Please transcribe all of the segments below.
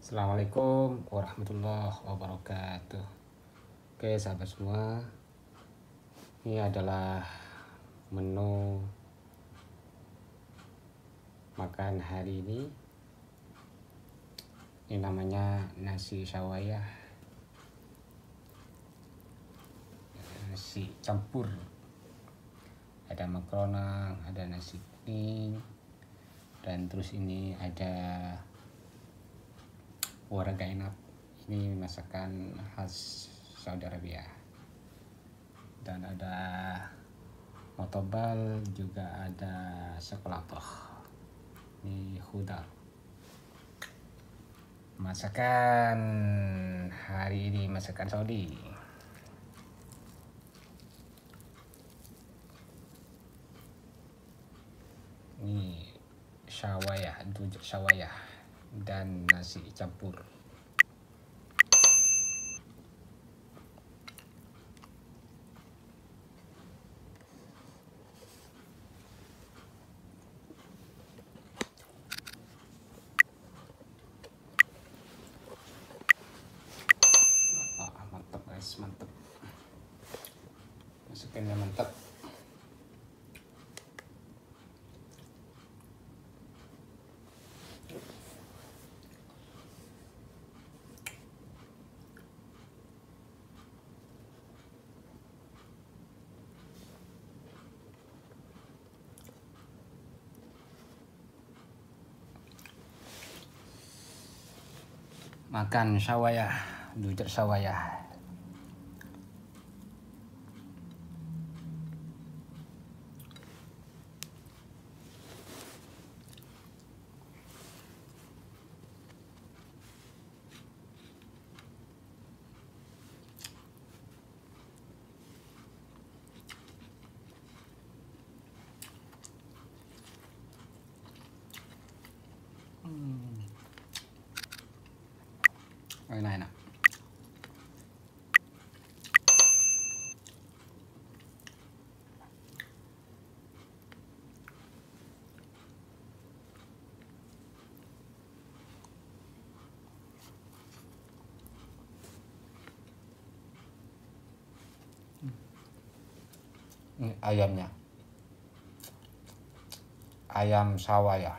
Assalamualaikum warahmatullahi wabarakatuh. Oke sahabat semua, ini adalah menu makan hari ini. Ini namanya nasi syawayah, nasi campur. Ada makronang, ada nasi kuning, dan terus ini ada waragainap. Ini masakan khas Saudi Arabia. Dan ada motobal, juga ada sekolatoh. Ini khudar. Masakan hari ini masakan Saudi. Ini syawayah, dujak syawayah dan nasi campur. Mantap guys, mantap. Masukinnya mantap. Makan syawayah, dujak syawayah. Enak-enak. Ini ayamnya, ayam syawayah.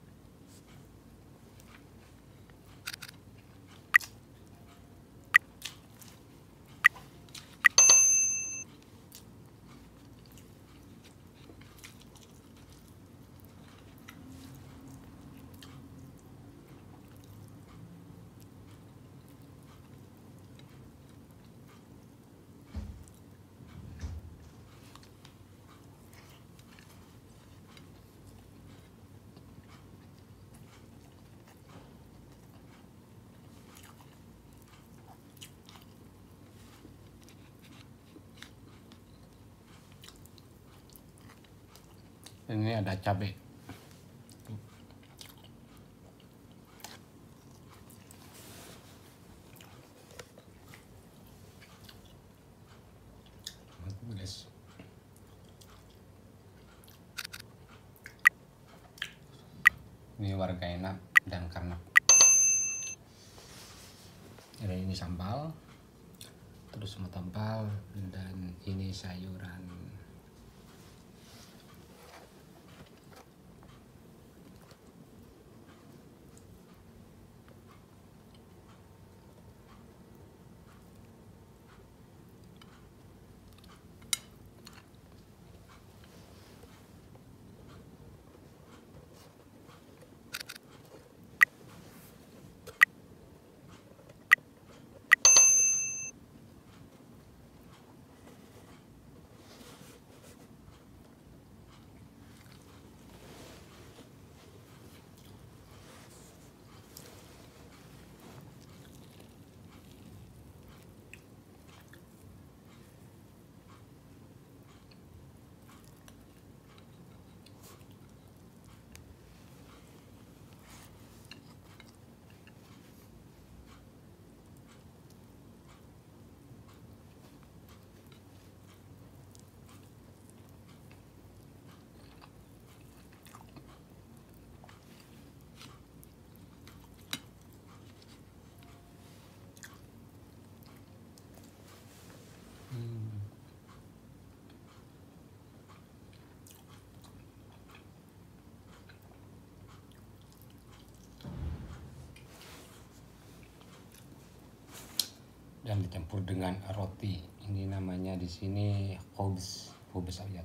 Ini ada cabai. Guys. Ini waragainap dan karnap. Ada ini sambal, terus motobal, dan ini sayuran. dan dicampur dengan roti. Ini namanya di sini khubz ayat.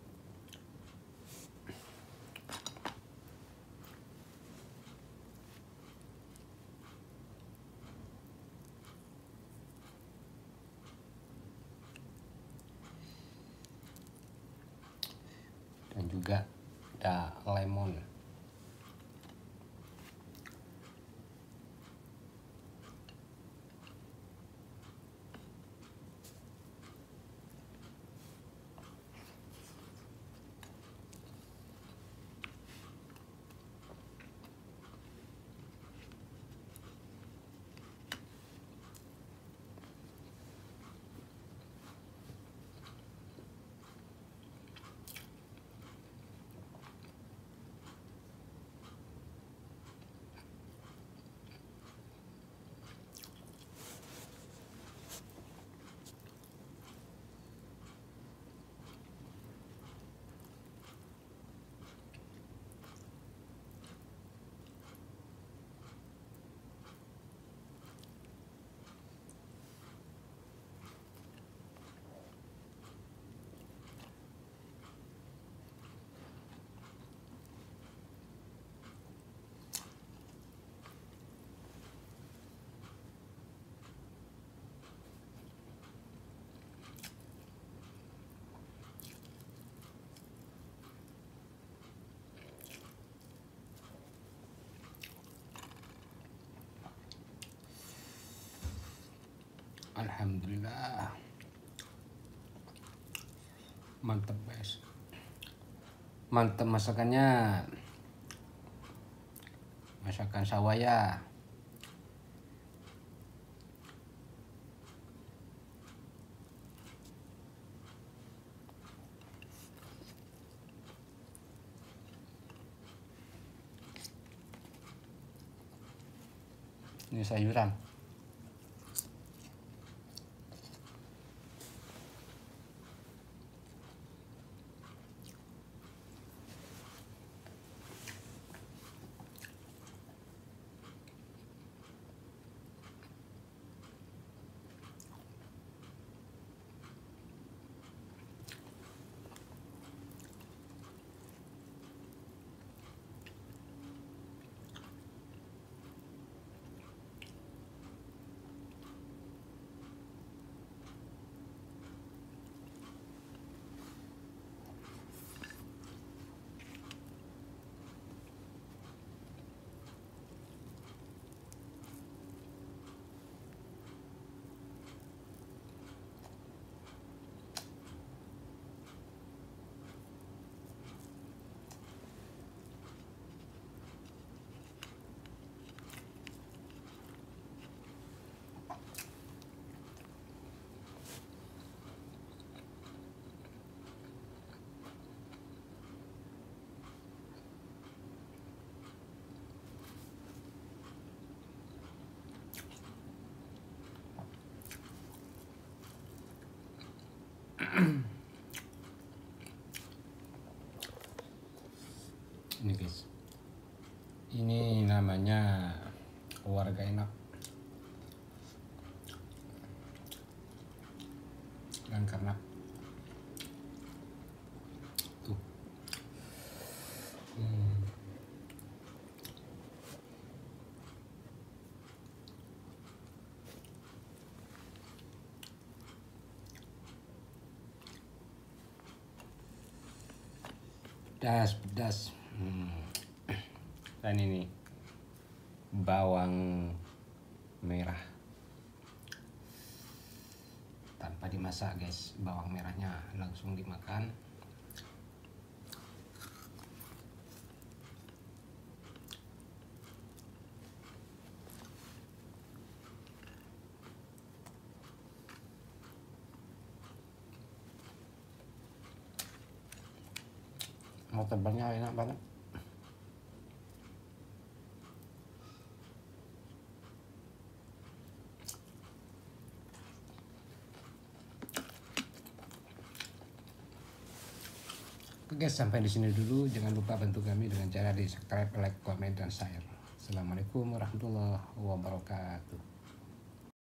Dan juga ada lemon. Alhamdulillah, mantep guys, mantep masakannya, masakan sawaya. Ini sayuran. Ini guys, ini namanya warga enak. Dan karena tuh pedas. Dan ini bawang merah tanpa dimasak guys, bawang merahnya langsung dimakan. Martabaknya enak banget. Oke guys, sampai di sini dulu. Jangan lupa bantu kami dengan cara di subscribe, like, komen, dan share. Assalamualaikum warahmatullahi wabarakatuh.